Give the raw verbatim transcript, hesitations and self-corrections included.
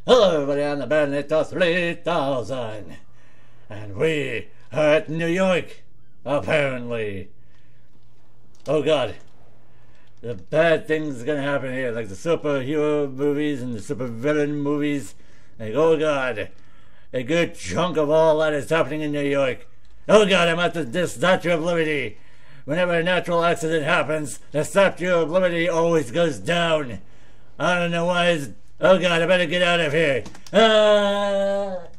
Hello everybody, I'm the Bandito three thousand. And we are at New York, apparently. Oh god. The bad things are gonna happen here, like the superhero movies and the supervillain movies. Like, oh god. A good chunk of all that is happening in New York. Oh god, I'm at the, the Statue of Liberty. Whenever a natural accident happens, the Statue of Liberty always goes down. I don't know why it's... Oh god, I better get out of here. Ah!